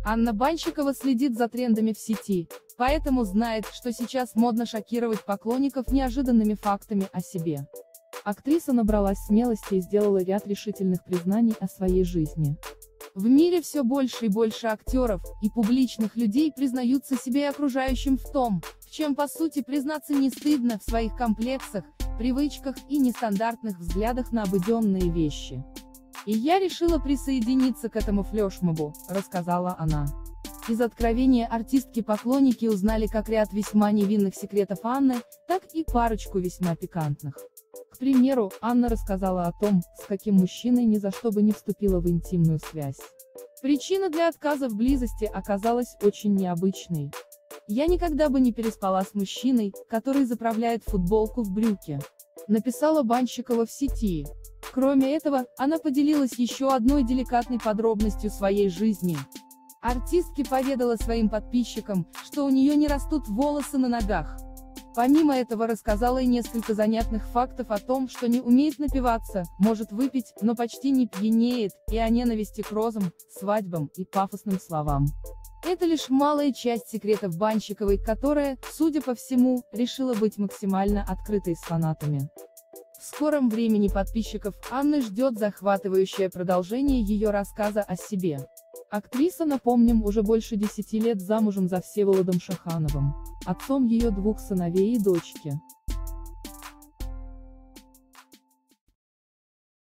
Анна Банщикова следит за трендами в сети, поэтому знает, что сейчас модно шокировать поклонников неожиданными фактами о себе. Актриса набралась смелости и сделала ряд решительных признаний о своей жизни. В мире все больше и больше актеров и публичных людей признаются себе и окружающим в том, в чем по сути признаться не стыдно, в своих комплексах, привычках и нестандартных взглядах на обыденные вещи. «И я решила присоединиться к этому флешмобу», — рассказала она. Из откровения артистки-поклонники узнали как ряд весьма невинных секретов Анны, так и парочку весьма пикантных. К примеру, Анна рассказала о том, с каким мужчиной ни за что бы не вступила в интимную связь. Причина для отказа в близости оказалась очень необычной. «Я никогда бы не переспала с мужчиной, который заправляет футболку в брюки», — написала Банщикова в сети. Кроме этого, она поделилась еще одной деликатной подробностью своей жизни. Артистка поведала своим подписчикам, что у нее не растут волосы на ногах. Помимо этого рассказала и несколько занятных фактов о том, что не умеет напиваться, может выпить, но почти не пьянеет, и о ненависти к розам, свадьбам и пафосным словам. Это лишь малая часть секретов Банщиковой, которая, судя по всему, решила быть максимально открытой с фанатами. В скором времени подписчиков Анны ждет захватывающее продолжение ее рассказа о себе. Актриса, напомним, уже больше 10 лет замужем за Всеволодом Шахановым, отцом ее 2 сыновей и дочки.